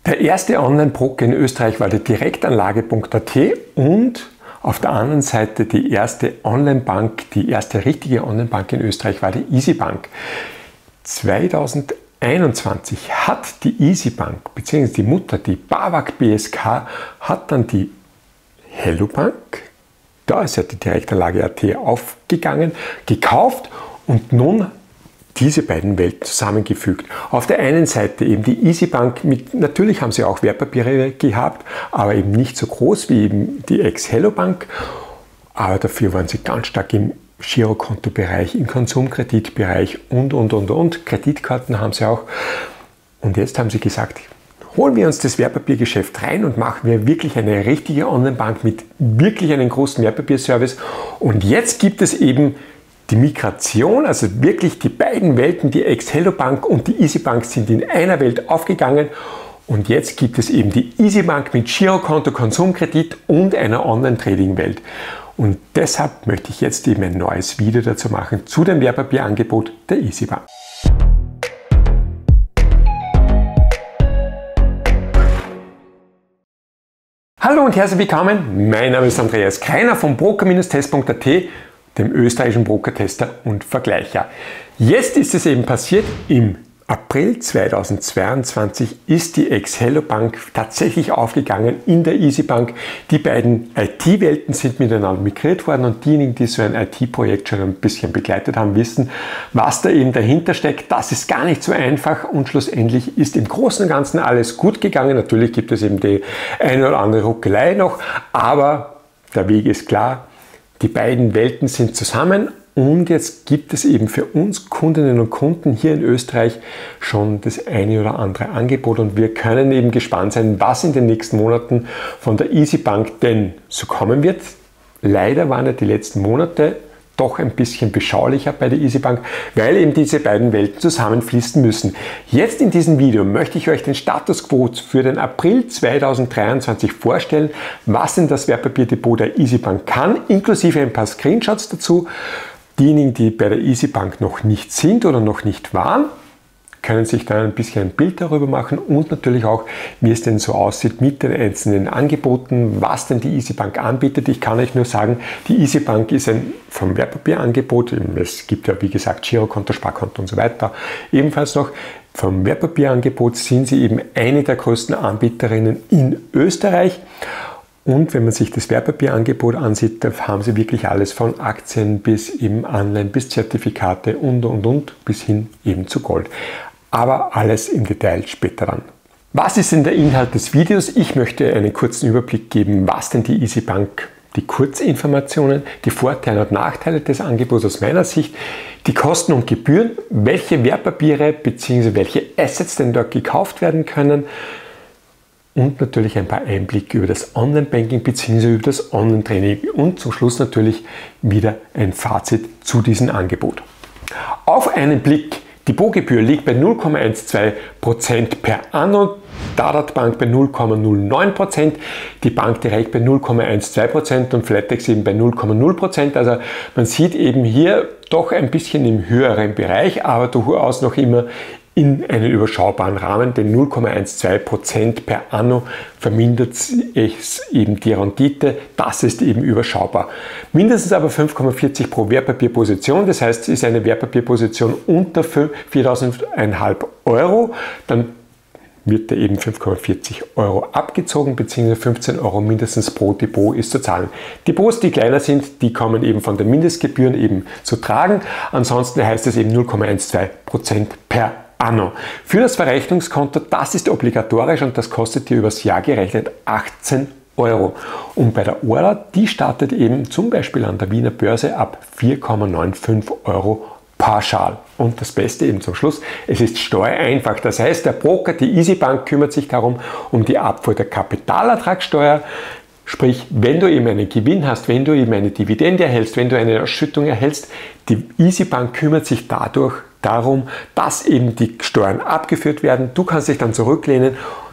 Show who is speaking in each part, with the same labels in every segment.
Speaker 1: Der erste Online-Broker in Österreich war die Direktanlage.at und auf der anderen Seite die erste Online-Bank, die erste richtige Online-Bank in Österreich war die EasyBank. 2021 hat die EasyBank bzw. die Mutter, die BAWAG BSK, hat dann die HelloBank, da ist ja die Direktanlage.at aufgegangen, gekauft und nun diese beiden Welten zusammengefügt. Auf der einen Seite eben die EasyBank, natürlich haben sie auch Wertpapiere gehabt, aber eben nicht so groß wie eben die Ex-HelloBank, aber dafür waren sie ganz stark im Girokontobereich, im Konsumkreditbereich und. Kreditkarten haben sie auch. Und jetzt haben sie gesagt, holen wir uns das Wertpapiergeschäft rein und machen wir wirklich eine richtige Online-Bank mit wirklich einem großen Wertpapierservice. Und jetzt gibt es eben die Migration, also wirklich die beiden Welten, die Ex-HelloBank und die EasyBank sind in einer Welt aufgegangen und jetzt gibt es eben die EasyBank mit Girokonto, Konsumkredit und einer Online-Trading-Welt. Und deshalb möchte ich jetzt eben ein neues Video dazu machen zu dem Wertpapierangebot der EasyBank. Hallo und herzlich willkommen, mein Name ist Andreas Kreiner von broker-test.at, dem österreichischen Brokertester und Vergleicher. Jetzt ist es eben passiert, im April 2022 ist die Ex-HelloBank tatsächlich aufgegangen in der EasyBank. Die beiden IT-Welten sind miteinander migriert worden und diejenigen, die so ein IT-Projekt schon ein bisschen begleitet haben, wissen, was da eben dahinter steckt. Das ist gar nicht so einfach und schlussendlich ist im Großen und Ganzen alles gut gegangen. Natürlich gibt es eben die eine oder andere Ruckelei noch, aber der Weg ist klar. Die beiden Welten sind zusammen und jetzt gibt es eben für uns Kundinnen und Kunden hier in Österreich schon das eine oder andere Angebot und wir können eben gespannt sein, was in den nächsten Monaten von der EasyBank denn so kommen wird. Leider waren ja die letzten Monate doch ein bisschen beschaulicher bei der EasyBank, weil eben diese beiden Welten zusammenfließen müssen. Jetzt in diesem Video möchte ich euch den Status Quo für den April 2023 vorstellen, was denn das Wertpapierdepot der EasyBank kann, inklusive ein paar Screenshots dazu. Diejenigen, die bei der EasyBank noch nicht sind oder noch nicht waren, können sich dann ein bisschen ein Bild darüber machen und natürlich auch, wie es denn so aussieht mit den einzelnen Angeboten, was denn die EasyBank anbietet. Ich kann euch nur sagen, die EasyBank ist ein vom Wertpapierangebot, es gibt ja wie gesagt Girokonto, Sparkonto und so weiter, ebenfalls noch vom Wertpapierangebot sind sie eben eine der größten Anbieterinnen in Österreich. Und wenn man sich das Wertpapierangebot ansieht, da haben sie wirklich alles von Aktien bis eben Anleihen, bis Zertifikate und bis hin eben zu Gold. Aber alles im Detail später dann. Was ist denn der Inhalt des Videos? Ich möchte einen kurzen Überblick geben, was denn die EasyBank, die Kurzinformationen, die Vorteile und Nachteile des Angebots aus meiner Sicht, die Kosten und Gebühren, welche Wertpapiere bzw. welche Assets denn dort gekauft werden können, und natürlich ein paar Einblicke über das Online-Banking bzw. über das Online-Training und zum Schluss natürlich wieder ein Fazit zu diesem Angebot. Auf einen Blick, die Depotgebühr liegt bei 0,12% per anno, Dadat Bank bei 0,09%, die Bank direkt bei 0,12% und Flatex eben bei 0,0%. Also man sieht eben hier doch ein bisschen im höheren Bereich, aber durchaus noch immer in einen überschaubaren Rahmen, denn 0,12% per anno vermindert es eben die Rendite, das ist eben überschaubar. Mindestens aber 5,40 pro Wertpapierposition, das heißt, ist eine Wertpapierposition unter 4.500 Euro, dann wird da eben 5,40 Euro abgezogen, bzw. 15 Euro mindestens pro Depot ist zu zahlen. Depots, die kleiner sind, die kommen eben von den Mindestgebühren eben zu tragen, ansonsten heißt es eben 0,12% per anno. Für das Verrechnungskonto, das ist obligatorisch und das kostet dir übers Jahr gerechnet 18 Euro. Und bei der Order, die startet eben zum Beispiel an der Wiener Börse ab 4,95 Euro pauschal. Und das Beste eben zum Schluss, es ist steuereinfach. Das heißt, der Broker, die EasyBank, kümmert sich darum, um die Abfuhr der Kapitalertragssteuer. Sprich, wenn du eben einen Gewinn hast, wenn du eben eine Dividende erhältst, wenn du eine Ausschüttung erhältst, die EasyBank kümmert sich dadurch darum, dass eben die Steuern abgeführt werden. Du kannst dich dann zurücklehnen,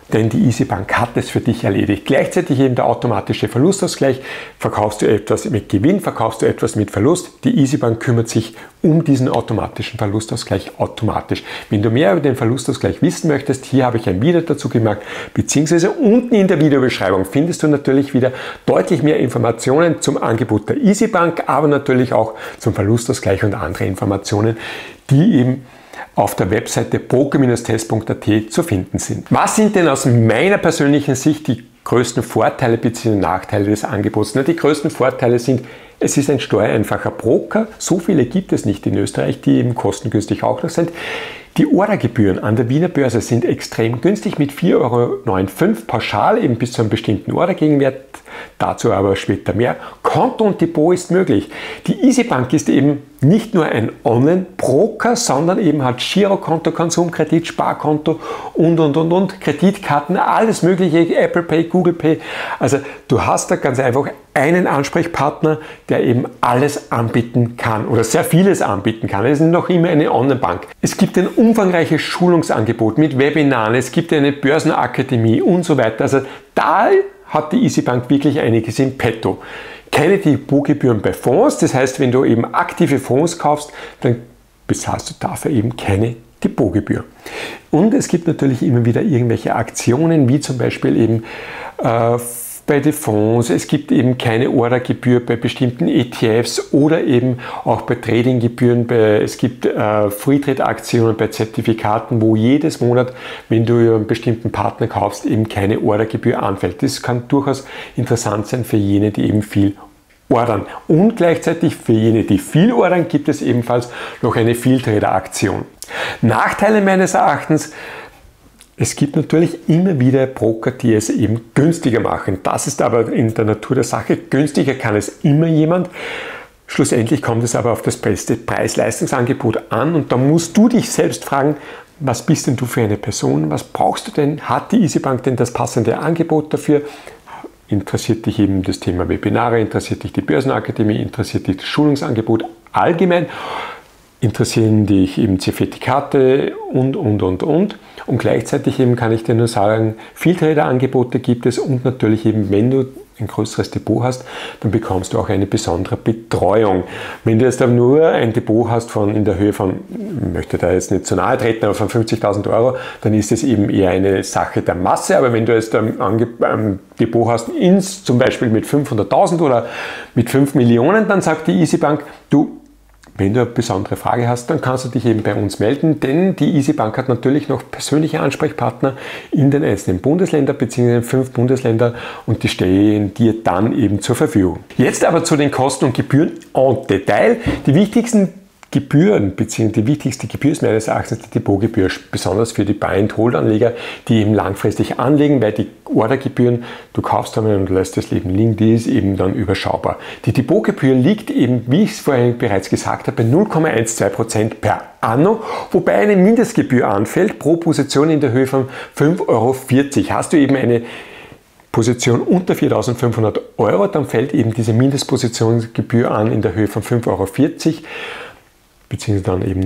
Speaker 1: denn die EasyBank hat es für dich erledigt. Gleichzeitig eben der automatische Verlustausgleich. Verkaufst du etwas mit Gewinn, verkaufst du etwas mit Verlust. Die EasyBank kümmert sich um diesen automatischen Verlustausgleich automatisch. Wenn du mehr über den Verlustausgleich wissen möchtest, hier habe ich ein Video dazu gemacht, beziehungsweise unten in der Videobeschreibung findest du natürlich wieder deutlich mehr Informationen zum Angebot der EasyBank, aber natürlich auch zum Verlustausgleich und andere Informationen, die eben auf der Webseite broker-test.at zu finden sind. Was sind denn aus meiner persönlichen Sicht die größten Vorteile bzw. Nachteile des Angebots? Na, die größten Vorteile sind, es ist ein steuereinfacher Broker. So viele gibt es nicht in Österreich, die eben kostengünstig auch noch sind. Die Ordergebühren an der Wiener Börse sind extrem günstig mit 4,95 Euro pauschal, eben bis zu einem bestimmten Ordergegenwert. Dazu aber später mehr. Konto und Depot ist möglich. Die EasyBank ist eben nicht nur ein Online-Broker, sondern eben hat Girokonto, Konsumkredit, Sparkonto und. Kreditkarten, alles mögliche, Apple Pay, Google Pay. Also du hast da ganz einfach einen Ansprechpartner, der eben alles anbieten kann oder sehr vieles anbieten kann. Es ist noch immer eine Online-Bank. Es gibt ein umfangreiches Schulungsangebot mit Webinaren, es gibt eine Börsenakademie und so weiter. Also da hat die EasyBank wirklich einiges im Petto. Keine Depotgebühren bei Fonds, das heißt, wenn du eben aktive Fonds kaufst, dann bezahlst du dafür eben keine Depotgebühr. Und es gibt natürlich immer wieder irgendwelche Aktionen, wie zum Beispiel eben bei den Fonds, es gibt eben keine Ordergebühr bei bestimmten ETFs oder eben auch bei Tradinggebühren, es gibt Free-Trade-Aktionen bei Zertifikaten, wo jedes Monat, wenn du über einen bestimmten Partner kaufst, eben keine Ordergebühr anfällt. Das kann durchaus interessant sein für jene, die eben viel ordern. Und gleichzeitig für jene, die viel ordern, gibt es ebenfalls noch eine Viel-Trader-Aktion. Nachteile meines Erachtens: es gibt natürlich immer wieder Broker, die es eben günstiger machen. Das ist aber in der Natur der Sache. Günstiger kann es immer jemand. Schlussendlich kommt es aber auf das beste Preis-Leistungsangebot an und da musst du dich selbst fragen, was bist denn du für eine Person? Was brauchst du denn? Hat die EasyBank denn das passende Angebot dafür? Interessiert dich eben das Thema Webinare? Interessiert dich die Börsenakademie? Interessiert dich das Schulungsangebot allgemein? Interessieren dich eben Zertifikate und. Und gleichzeitig eben kann ich dir nur sagen, Viel-Trader-Angebote gibt es und natürlich eben, wenn du ein größeres Depot hast, dann bekommst du auch eine besondere Betreuung. Wenn du jetzt aber nur ein Depot hast in der Höhe von, ich möchte da jetzt nicht zu nahe treten, aber von 50.000 Euro, dann ist es eben eher eine Sache der Masse. Aber wenn du jetzt ein Depot hast, zum Beispiel mit 500.000 oder mit 5 Millionen, dann sagt die EasyBank, du, wenn du eine besondere Frage hast, dann kannst du dich eben bei uns melden, denn die EasyBank hat natürlich noch persönliche Ansprechpartner in den einzelnen Bundesländern bzw. 5 Bundesländer und die stehen dir dann eben zur Verfügung. Jetzt aber zu den Kosten und Gebühren en Detail. Die wichtigsten Gebühren bzw. die wichtigste Gebühr ist meines Erachtens die Depotgebühr, besonders für die Buy-and-Hold-Anleger, die eben langfristig anlegen, weil die Ordergebühren, du kaufst einmal und lässt das Leben liegen, die ist eben dann überschaubar. Die Depotgebühr liegt eben, wie ich es vorhin bereits gesagt habe, bei 0,12% per anno, wobei eine Mindestgebühr anfällt pro Position in der Höhe von 5,40 Euro. Hast du eben eine Position unter 4.500 Euro, dann fällt eben diese Mindestpositionsgebühr an in der Höhe von 5,40 Euro. Beziehungsweise dann eben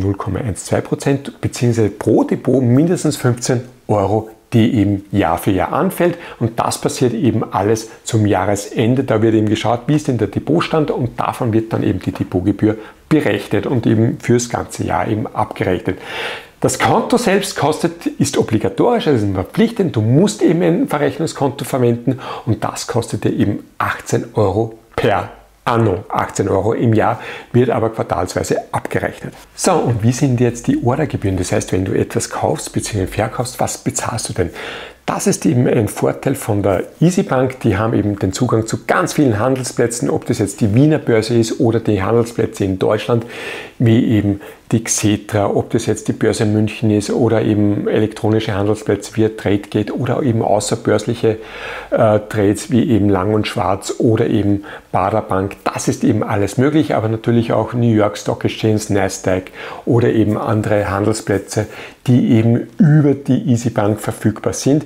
Speaker 1: 0,12%, beziehungsweise pro Depot mindestens 15 Euro, die eben Jahr für Jahr anfällt. Und das passiert eben alles zum Jahresende. Da wird eben geschaut, wie ist denn der Depotstand und davon wird dann eben die Depotgebühr berechnet und eben fürs ganze Jahr eben abgerechnet. Das Konto selbst ist obligatorisch, also ist verpflichtend. Du musst eben ein Verrechnungskonto verwenden und das kostet dir eben 18 Euro per anno. 18 Euro im Jahr, wird aber quartalsweise abgerechnet. So, und wie sind jetzt die Ordergebühren? Das heißt, wenn du etwas kaufst bzw. verkaufst, was bezahlst du denn? Das ist eben ein Vorteil von der EasyBank. Die haben eben den Zugang zu ganz vielen Handelsplätzen, ob das jetzt die Wiener Börse ist oder die Handelsplätze in Deutschland, wie eben die Xetra, ob das jetzt die Börse München ist oder eben elektronische Handelsplätze wie Tradegate oder eben außerbörsliche Trades wie eben Lang und Schwarz oder eben Baader Bank. Das ist eben alles möglich, aber natürlich auch New York Stock Exchange, Nasdaq oder eben andere Handelsplätze, die eben über die EasyBank verfügbar sind.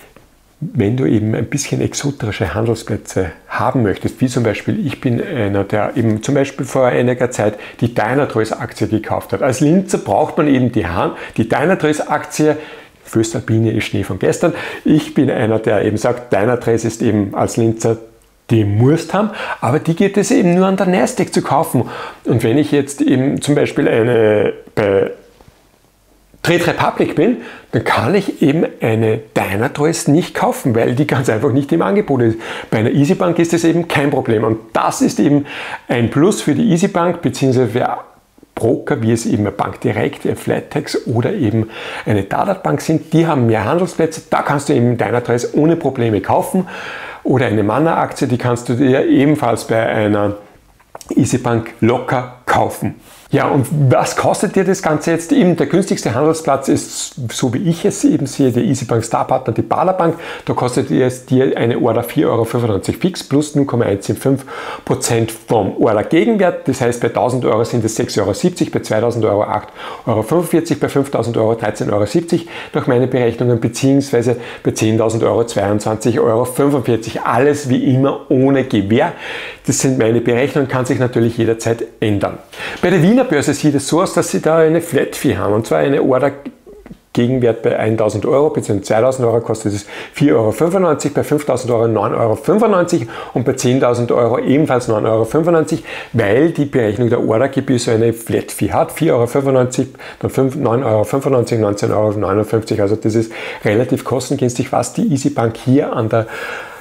Speaker 1: Wenn du eben ein bisschen exotische Handelsplätze haben möchtest, wie zum Beispiel, ich bin einer, der eben zum Beispiel vor einiger Zeit die Dynatrace Aktie gekauft hat. Als Linzer braucht man eben die Dynatrace Aktie Föstalpine ist Schnee von gestern. Ich bin einer, der eben sagt, Dynatrace ist eben als Linzer, die musst haben, aber die gibt es eben nur an der Nasdaq zu kaufen. Und wenn ich jetzt eben zum Beispiel bei Trade Republic bin, dann kann ich eben eine Dynatrace nicht kaufen, weil die ganz einfach nicht im Angebot ist. Bei einer EasyBank ist das eben kein Problem und das ist eben ein Plus für die EasyBank bzw. für Broker, wie es eben eine Bank Direkt, eine Flatex oder eben eine Dadat Bank sind. Die haben mehr Handelsplätze, da kannst du eben Dynatrace ohne Probleme kaufen. Oder eine Manna-Aktie, die kannst du dir ebenfalls bei einer EasyBank locker kaufen. Ja, und was kostet dir das Ganze jetzt? Eben der günstigste Handelsplatz ist, so wie ich es eben sehe, der EasyBank Starpartner, die Bala Bank. Da kostet es dir eine Order 4,95 Euro fix plus 0,175% vom Order Gegenwert. Das heißt, bei 1.000 Euro sind es 6,70 Euro, bei 2.000 Euro 8,45 Euro, bei 5.000 Euro 13,70 Euro nach meinen Berechnungen, beziehungsweise bei 10.000 Euro 22,45 Euro. Alles wie immer ohne Gewähr. Das sind meine Berechnungen, kann sich natürlich jederzeit ändern. Bei der Wiener Börse sieht es so aus, dass sie da eine Flat Fee haben, und zwar eine Order Gegenwert bei 1.000 Euro bzw. 2.000 Euro kostet es 4,95 Euro, bei 5.000 Euro 9,95 Euro und bei 10.000 Euro ebenfalls 9,95 Euro, weil die Berechnung der Ordergebühr so eine Flat Fee hat. 4,95 Euro, dann 9,95 Euro, 19,59 Euro. Also das ist relativ kostengünstig, was die EasyBank hier an der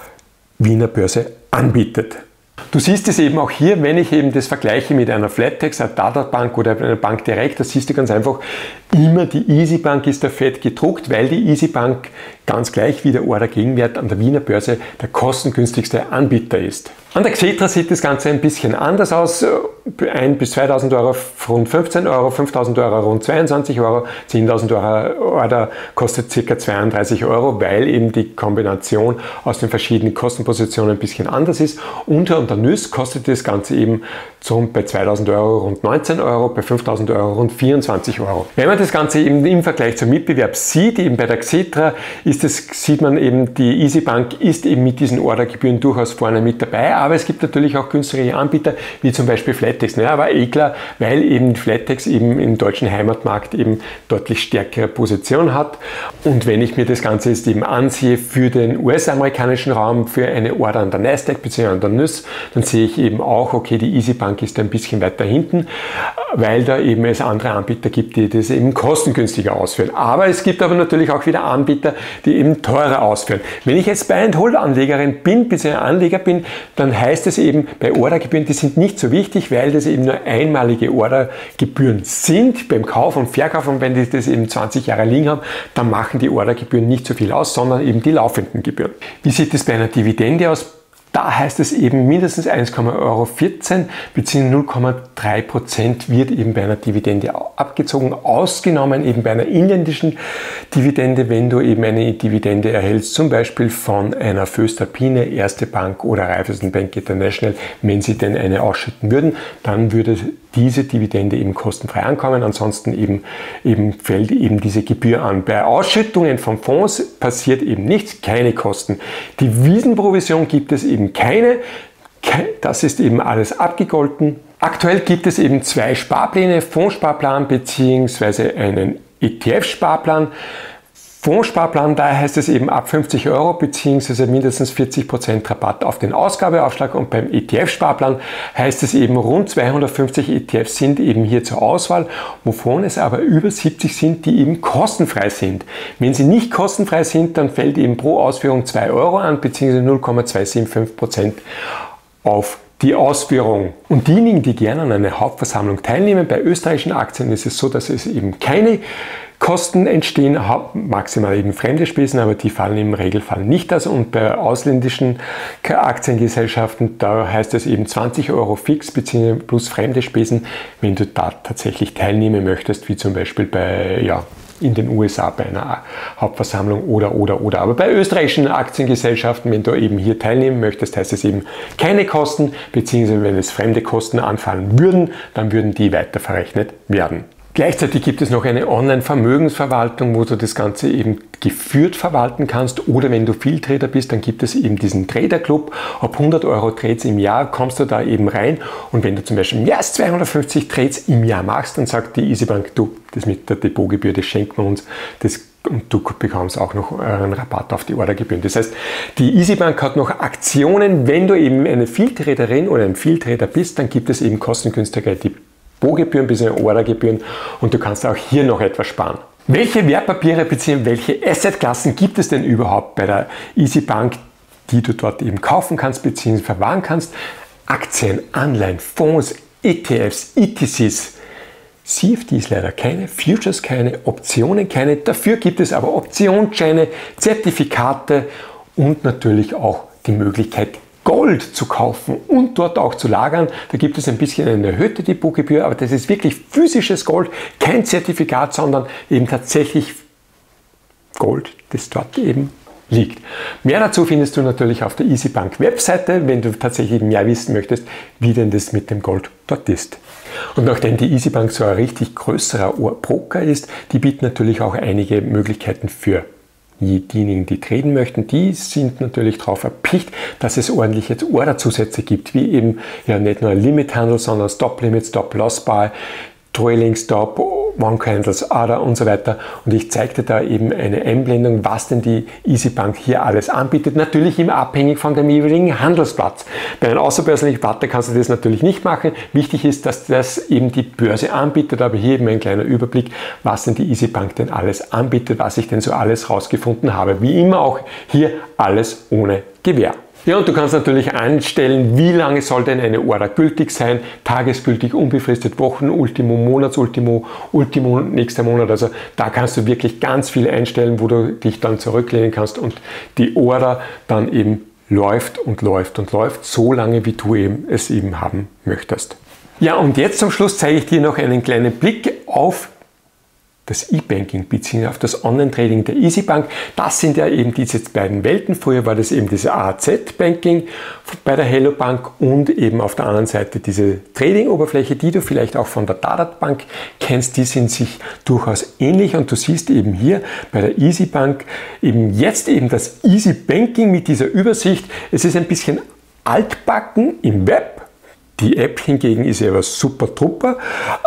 Speaker 1: Wiener Börse anbietet. Du siehst es eben auch hier, wenn ich eben das vergleiche mit einer Flatex, einer Dadat Bank oder einer Bank Direkt, da siehst du ganz einfach, immer die EasyBank ist da fett gedruckt, weil die EasyBank ganz gleich wie der Order-Gegenwert an der Wiener Börse der kostengünstigste Anbieter ist. An der Xetra sieht das Ganze ein bisschen anders aus. 1.000 bis 2.000 Euro rund 15 Euro, 5.000 Euro rund 22 Euro, 10.000 Euro Order kostet ca. 32 Euro, weil eben die Kombination aus den verschiedenen Kostenpositionen ein bisschen anders ist. Unter und der NÜS kostet das Ganze eben bei 2.000 Euro rund 19 Euro, bei 5.000 Euro rund 24 Euro. Wenn man das Ganze eben im Vergleich zum Mitbewerb sieht, eben bei der Xetra sieht man eben, die EasyBank ist eben mit diesen Ordergebühren durchaus vorne mit dabei, aber es gibt natürlich auch günstigere Anbieter, wie zum Beispiel Flatex. Naja, aber klar, weil eben Flatex eben im deutschen Heimatmarkt eben deutlich stärkere Position hat. Und wenn ich mir das Ganze jetzt eben ansehe für den US-amerikanischen Raum, für eine Order an der Nasdaq bzw. an der NÜS, dann sehe ich eben auch, okay, die EasyBank ist ein bisschen weiter hinten, weil da eben es andere Anbieter gibt, die das eben kostengünstiger ausführen. Aber es gibt aber natürlich auch wieder Anbieter, die eben teurer ausführen. Wenn ich jetzt Buy-and-Hold-Anlegerin bin, bzw. Anleger bin, dann heißt es eben, bei Ordergebühren, die sind nicht so wichtig, weil das eben nur einmalige Ordergebühren sind beim Kauf und Verkauf, und wenn die das eben 20 Jahre liegen haben, dann machen die Ordergebühren nicht so viel aus, sondern eben die laufenden Gebühren. Wie sieht es bei einer Dividende aus? Da heißt es eben mindestens 1,14 Euro bzw. 0,3% wird eben bei einer Dividende abgezogen, ausgenommen eben bei einer inländischen Dividende, wenn du eben eine Dividende erhältst, zum Beispiel von einer Föstalpine, Erste Bank oder Raiffeisen Bank International, wenn sie denn eine ausschütten würden, dann würde diese Dividende eben kostenfrei ankommen, ansonsten eben fällt eben diese Gebühr an. Bei Ausschüttungen von Fonds passiert eben nichts, keine Kosten. Devisenprovision gibt es eben keine, das ist eben alles abgegolten. Aktuell gibt es eben zwei Sparpläne, Fondssparplan bzw. einen ETF-Sparplan. Fondssparplan, da heißt es eben ab 50 Euro bzw. mindestens 40% Rabatt auf den Ausgabeaufschlag, und beim ETF-Sparplan heißt es eben rund 250 ETFs sind eben hier zur Auswahl, wovon es aber über 70 sind, die eben kostenfrei sind. Wenn sie nicht kostenfrei sind, dann fällt eben pro Ausführung 2 Euro an bzw. 0,275% auf die Ausführung. Und diejenigen, die gerne an einer Hauptversammlung teilnehmen, bei österreichischen Aktien ist es so, dass es eben keine Kosten entstehen, maximal eben fremde Spesen, aber die fallen im Regelfall nicht aus. Und bei ausländischen Aktiengesellschaften, da heißt es eben 20 Euro fix bzw. plus fremde Spesen, wenn du da tatsächlich teilnehmen möchtest, wie zum Beispiel in den USA bei einer Hauptversammlung oder. Aber bei österreichischen Aktiengesellschaften, wenn du eben hier teilnehmen möchtest, heißt es eben keine Kosten, beziehungsweise wenn es fremde Kosten anfallen würden, dann würden die weiter verrechnet werden. Gleichzeitig gibt es noch eine Online-Vermögensverwaltung, wo du das Ganze eben geführt verwalten kannst, oder wenn du Vieltrader bist, dann gibt es eben diesen Trader-Club. Ab 100 Euro Trades im Jahr kommst du da eben rein, und wenn du zum Beispiel mehr als 250 Trades im Jahr machst, dann sagt die EasyBank, du, das mit der Depotgebühr, das schenkt man uns, das und du bekommst auch noch einen Rabatt auf die Ordergebühren. Das heißt, die EasyBank hat noch Aktionen, wenn du eben eine Vieltraderin oder ein Vieltrader bist, dann gibt es eben kostengünstige Depotgebühren bzw. Ordergebühren und du kannst auch hier noch etwas sparen. Welche Wertpapiere bzw. welche Assetklassen gibt es denn überhaupt bei der EasyBank, die du dort eben kaufen kannst bzw. verwahren kannst? Aktien, Anleihen, Fonds, ETFs, ETCs. CFDs leider keine, Futures keine, Optionen keine. Dafür gibt es aber Optionsscheine, Zertifikate und natürlich auch die Möglichkeit, Gold zu kaufen und dort auch zu lagern. Da gibt es ein bisschen eine erhöhte Depotgebühr, aber das ist wirklich physisches Gold, kein Zertifikat, sondern eben tatsächlich Gold, das dort eben liegt. Mehr dazu findest du natürlich auf der EasyBank Webseite, wenn du tatsächlich mehr wissen möchtest, wie denn das mit dem Gold dort ist. Und nachdem die EasyBank so ein richtig größerer Broker ist, die bieten natürlich auch einige Möglichkeiten für diejenigen, die traden möchten. Die sind natürlich darauf erpicht, dass es ordentliche Orderzusätze gibt, wie eben ja nicht nur Limithandel, sondern Stop-Limit, Stop-Loss-Buy, Trailing Stop, One Candles, Order und so weiter. Und ich zeigte da eben eine Einblendung, was denn die EasyBank hier alles anbietet. Natürlich immer abhängig von dem jeweiligen Handelsplatz. Bei einem außerbörslichen Partner kannst du das natürlich nicht machen. Wichtig ist, dass das eben die Börse anbietet, aber hier eben ein kleiner Überblick, was denn die EasyBank denn alles anbietet, was ich denn so alles rausgefunden habe. Wie immer auch hier alles ohne Gewähr. Ja, und du kannst natürlich einstellen, wie lange soll denn eine Order gültig sein, tagesgültig, unbefristet, Wochenultimo, Monatsultimo, Ultimo nächster Monat. Also da kannst du wirklich ganz viel einstellen, wo du dich dann zurücklehnen kannst und die Order dann eben läuft und läuft und läuft, so lange wie du es eben haben möchtest. Ja, und jetzt zum Schluss zeige ich dir noch einen kleinen Blick auf das E-Banking bzw. auf das Online-Trading der EasyBank. Das sind ja eben diese beiden Welten. Früher war das eben diese AZ-Banking bei der Hello Bank und eben auf der anderen Seite diese Trading-Oberfläche, die du vielleicht auch von der Dadat Bank kennst. Die sind sich durchaus ähnlich und du siehst eben hier bei der EasyBank eben jetzt eben das Easy-Banking mit dieser Übersicht. Es ist ein bisschen altbacken im Web. Die App hingegen ist ja was super trupper.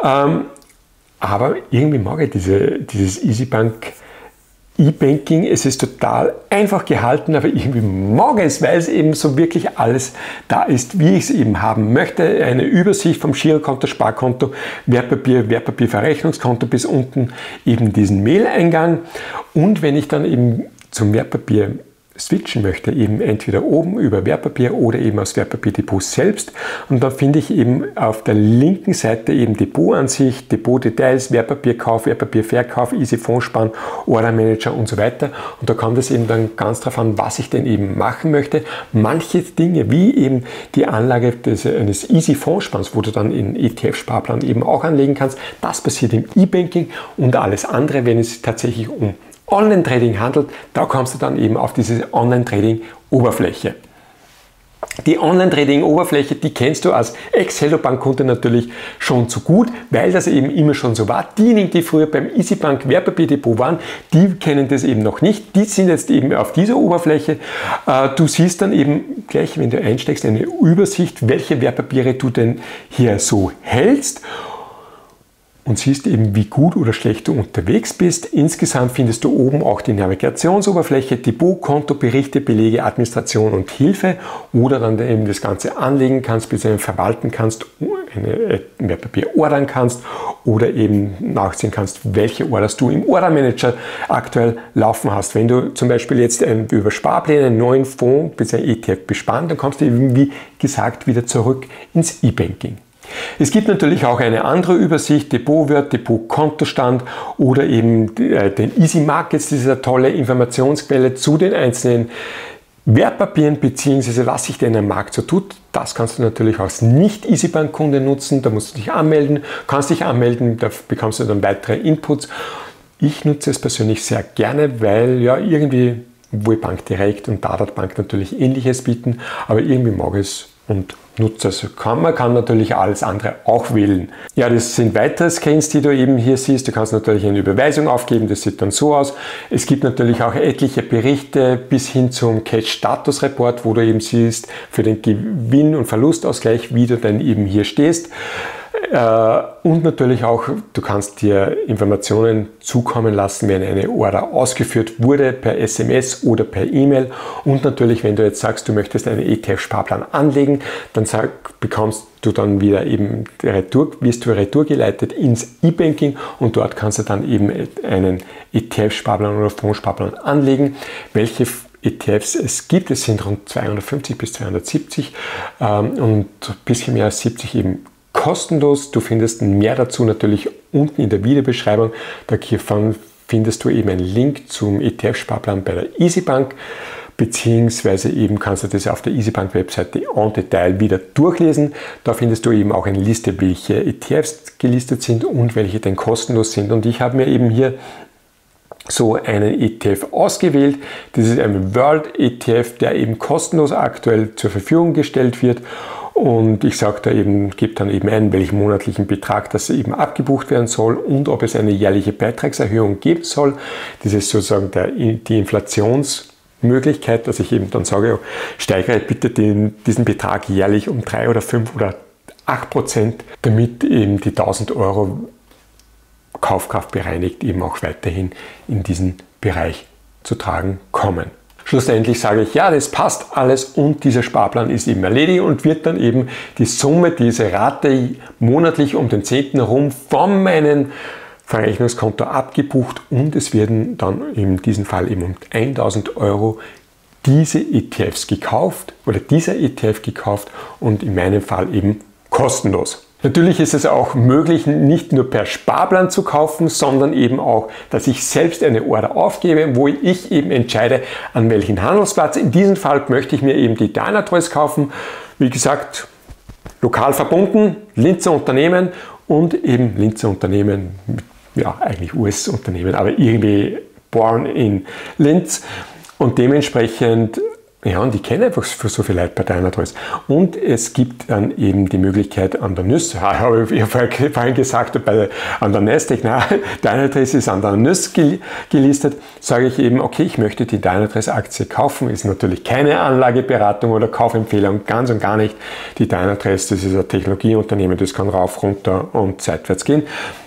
Speaker 1: Aber irgendwie mag ich dieses EasyBank E-Banking. Es ist total einfach gehalten, aber irgendwie mag ich es, weil es eben so wirklich alles da ist, wie ich es eben haben möchte. Eine Übersicht vom Girokonto, Sparkonto, Wertpapier, Wertpapierverrechnungskonto bis unten eben diesen Mail-Eingang. Und wenn ich dann eben zum Wertpapier switchen möchte, eben entweder oben über Wertpapier oder eben aus Wertpapierdepot selbst. Und dann finde ich eben auf der linken Seite eben Depotansicht, Depotdetails, Wertpapierkauf, Wertpapierverkauf, Easy Fondssparen, Ordermanager und so weiter. Und da kommt es eben dann ganz darauf an, was ich denn eben machen möchte. Manche Dinge, wie eben die Anlage eines Easy Fondssparens, wo du dann in ETF-Sparplan eben auch anlegen kannst, das passiert im E-Banking und alles andere, wenn es tatsächlich um Online-Trading handelt, da kommst du dann eben auf diese Online-Trading-Oberfläche. Die Online-Trading-Oberfläche, die kennst du als Ex-Hello-Bank-Kunde natürlich schon zu gut, weil das eben immer schon so war. Diejenigen, die früher beim EasyBank Wertpapierdepot waren, die kennen das eben noch nicht. Die sind jetzt eben auf dieser Oberfläche. Du siehst dann eben gleich, wenn du einsteigst, eine Übersicht, welche Wertpapiere du denn hier so hältst. Und siehst eben, wie gut oder schlecht du unterwegs bist. Insgesamt findest du oben auch die Navigationsoberfläche, Depot, Konto, Berichte, Belege, Administration und Hilfe, oder dann eben das Ganze anlegen kannst, bzw. verwalten kannst, ein Wertpapier ordern kannst oder eben nachsehen kannst, welche Orders du im Ordermanager aktuell laufen hast. Wenn du zum Beispiel jetzt über Sparpläne einen neuen Fonds bzw. ETF besparst, dann kommst du eben, wie gesagt, wieder zurück ins E-Banking. Es gibt natürlich auch eine andere Übersicht, Depotwert, Depotkontostand oder eben den Easy Markets, diese tolle Informationsquelle zu den einzelnen Wertpapieren bzw. was sich denn am Markt so tut. Das kannst du natürlich als Nicht-EasyBank-Kunde nutzen, da musst du dich anmelden, kannst dich anmelden, da bekommst du dann weitere Inputs. Ich nutze es persönlich sehr gerne, weil ja irgendwie, obwohl Bank Direkt und Dadat Bank natürlich Ähnliches bieten, aber irgendwie mag ich es und nutze es. Man kann natürlich alles andere auch wählen. Ja, das sind weitere Screens, die du eben hier siehst. Du kannst natürlich eine Überweisung aufgeben, das sieht dann so aus. Es gibt natürlich auch etliche Berichte bis hin zum Cash-Status-Report, wo du eben siehst für den Gewinn- und Verlustausgleich, wie du dann eben hier stehst. Und natürlich auch, du kannst dir Informationen zukommen lassen, wenn eine Order ausgeführt wurde, per SMS oder per E-Mail. Und natürlich, wenn du jetzt sagst, du möchtest einen ETF-Sparplan anlegen, dann bekommst du dann wieder eben wirst du retour geleitet ins E-Banking und dort kannst du dann eben einen ETF-Sparplan oder Fondssparplan anlegen. Welche ETFs es gibt, es sind rund 250 bis 270 und ein bisschen mehr als 70 eben kostenlos. Du findest mehr dazu natürlich unten in der Videobeschreibung. Davon findest du eben einen Link zum ETF-Sparplan bei der EasyBank, beziehungsweise eben kannst du das auf der EasyBank-Webseite en Detail wieder durchlesen. Da findest du eben auch eine Liste, welche ETFs gelistet sind und welche denn kostenlos sind. Und ich habe mir eben hier so einen ETF ausgewählt. Das ist ein World ETF, der eben kostenlos aktuell zur Verfügung gestellt wird. Und ich sage da eben, gebe dann eben ein, welchen monatlichen Betrag das eben abgebucht werden soll und ob es eine jährliche Beitragserhöhung geben soll. Das ist sozusagen die Inflationsmöglichkeit, dass ich eben dann sage, steigere bitte diesen Betrag jährlich um 3 oder 5 oder 8%, damit eben die 1000 Euro Kaufkraft bereinigt eben auch weiterhin in diesen Bereich zu tragen kommen. Schlussendlich sage ich, ja, das passt alles und dieser Sparplan ist eben erledigt und wird dann eben die Summe, diese Rate monatlich um den 10. herum von meinem Verrechnungskonto abgebucht und es werden dann in diesem Fall eben um 1000 Euro diese ETFs gekauft oder dieser ETF gekauft und in meinem Fall eben kostenlos. Natürlich ist es auch möglich, nicht nur per Sparplan zu kaufen, sondern eben auch, dass ich selbst eine Order aufgebe, wo ich eben entscheide, an welchen Handelsplatz. In diesem Fall möchte ich mir eben die Dynatrace kaufen. Wie gesagt, lokal verbunden, Linzer Unternehmen und eben Linzer Unternehmen, ja eigentlich US-Unternehmen, aber irgendwie born in Linz und dementsprechend. Ja, und ich kenne einfach für so viele Leute bei Dynatrace. Und es gibt dann eben die Möglichkeit an der NYSE, habe ich vorhin gesagt, an der Nasdaq, Dynatrace ist an der NYSE gelistet, sage ich eben, okay, ich möchte die Dynatrace-Aktie kaufen, ist natürlich keine Anlageberatung oder Kaufempfehlung, ganz und gar nicht. Die Dynatrace, das ist ein Technologieunternehmen, das kann rauf, runter und seitwärts gehen.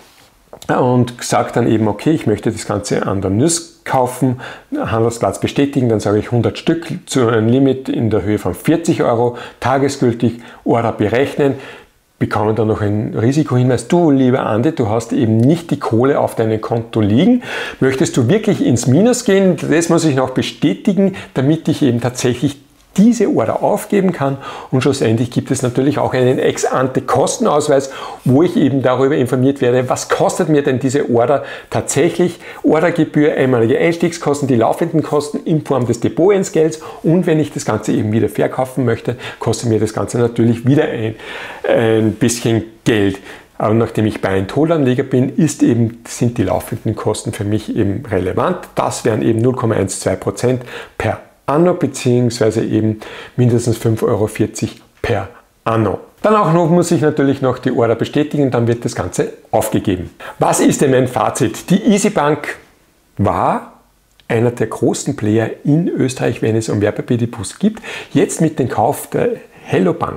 Speaker 1: Und sagt dann eben, okay, ich möchte das Ganze an der NYSE kaufen, Handelsplatz bestätigen, dann sage ich 100 Stück zu einem Limit in der Höhe von 40 Euro, tagesgültig, Order berechnen, bekommen dann noch einen Risikohinweis. Du, lieber Andi, du hast eben nicht die Kohle auf deinem Konto liegen. Möchtest du wirklich ins Minus gehen? Das muss ich noch bestätigen, damit ich eben tatsächlich diese Order aufgeben kann und schlussendlich gibt es natürlich auch einen Ex-ante-Kostenausweis, wo ich eben darüber informiert werde, was kostet mir denn diese Order tatsächlich, Ordergebühr, einmalige Einstiegskosten, die laufenden Kosten in Form des Depotentgelts und wenn ich das Ganze eben wieder verkaufen möchte, kostet mir das Ganze natürlich wieder ein bisschen Geld. Aber nachdem ich Buy-and-Hold-Anleger bin, sind die laufenden Kosten für mich eben relevant. Das wären eben 0,12% per Anno bzw. eben mindestens 5,40 Euro per Anno. Dann auch noch muss ich natürlich noch die Order bestätigen, dann wird das Ganze aufgegeben. Was ist denn mein Fazit? Die EasyBank war einer der großen Player in Österreich, wenn es um Wertpapierdepots gibt. Jetzt mit dem Kauf der Hello Bank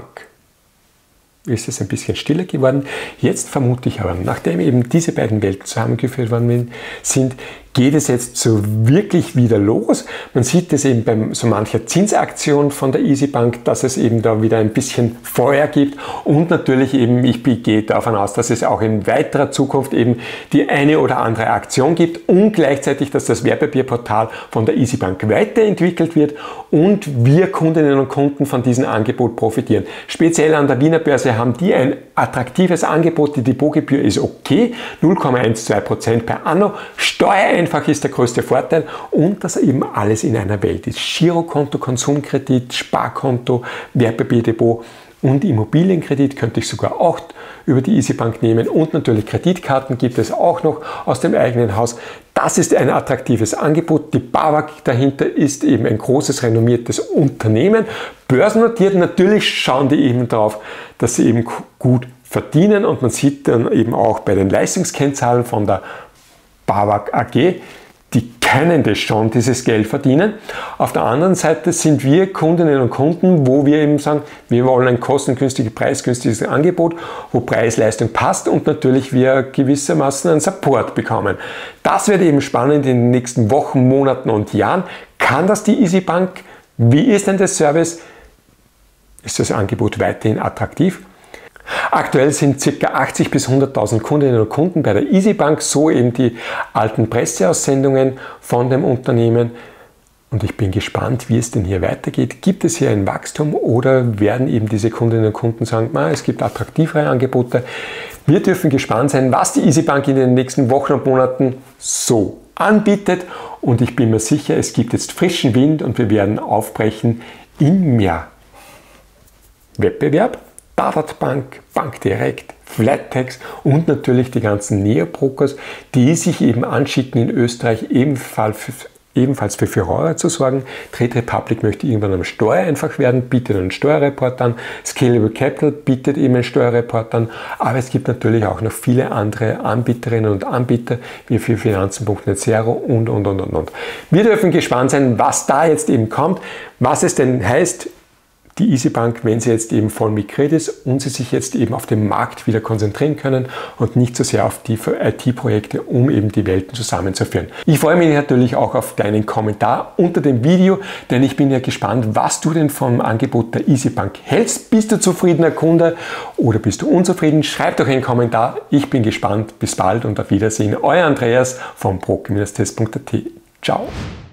Speaker 1: ist es ein bisschen stiller geworden. Jetzt vermute ich aber, nachdem eben diese beiden Welten zusammengeführt worden sind, geht es jetzt so wirklich wieder los. Man sieht es eben bei so mancher Zinsaktion von der EasyBank, dass es eben da wieder ein bisschen Feuer gibt und natürlich eben, ich gehe davon aus, dass es auch in weiterer Zukunft eben die eine oder andere Aktion gibt und gleichzeitig, dass das Wertpapierportal von der EasyBank weiterentwickelt wird und wir Kundinnen und Kunden von diesem Angebot profitieren. Speziell an der Wiener Börse haben die ein attraktives Angebot, die Depotgebühr ist okay, 0,12% per Anno, Steuereinfach ist der größte Vorteil und dass eben alles in einer Welt ist. Girokonto, Konsumkredit, Sparkonto, Wertpapierdepot und Immobilienkredit könnte ich sogar auch über die EasyBank nehmen und natürlich Kreditkarten gibt es auch noch aus dem eigenen Haus. Das ist ein attraktives Angebot. Die BAWAG dahinter ist eben ein großes, renommiertes Unternehmen. Börsennotiert, natürlich schauen die eben darauf, dass sie eben gut verdienen und man sieht dann eben auch bei den Leistungskennzahlen von der BAWAG AG, die können das schon, dieses Geld verdienen. Auf der anderen Seite sind wir Kundinnen und Kunden, wo wir eben sagen, wir wollen ein kostengünstiges, preisgünstiges Angebot, wo Preis-Leistung passt und natürlich wir gewissermaßen einen Support bekommen. Das wird eben spannend in den nächsten Wochen, Monaten und Jahren. Kann das die EasyBank? Wie ist denn der Service? Ist das Angebot weiterhin attraktiv? Aktuell sind ca. 80.000 bis 100.000 Kundinnen und Kunden bei der EasyBank, so eben die alten Presseaussendungen von dem Unternehmen. Und ich bin gespannt, wie es denn hier weitergeht. Gibt es hier ein Wachstum oder werden eben diese Kundinnen und Kunden sagen, es gibt attraktivere Angebote? Wir dürfen gespannt sein, was die EasyBank in den nächsten Wochen und Monaten so anbietet. Und ich bin mir sicher, es gibt jetzt frischen Wind und wir werden aufbrechen in mehr Wettbewerb. Dadatbank, Bankdirekt, Flatex und natürlich die ganzen Neobrokers, die sich eben anschicken, in Österreich ebenfalls für Furore zu sorgen. Trade Republic möchte irgendwann am Steuer einfach werden, bietet einen Steuerreport an. Scalable Capital bietet eben einen Steuerreport an. Aber es gibt natürlich auch noch viele andere Anbieterinnen und Anbieter, wie für Finanzen.net Zero und. Wir dürfen gespannt sein, was da jetzt eben kommt, was es denn heißt, die EasyBank, wenn sie jetzt eben voll migriert ist und sie sich jetzt eben auf den Markt wieder konzentrieren können und nicht so sehr auf die IT-Projekte, um eben die Welten zusammenzuführen. Ich freue mich natürlich auch auf deinen Kommentar unter dem Video, denn ich bin ja gespannt, was du denn vom Angebot der EasyBank hältst. Bist du zufriedener Kunde oder bist du unzufrieden? Schreib doch einen Kommentar. Ich bin gespannt. Bis bald und auf Wiedersehen. Euer Andreas von broker-test.at. Ciao.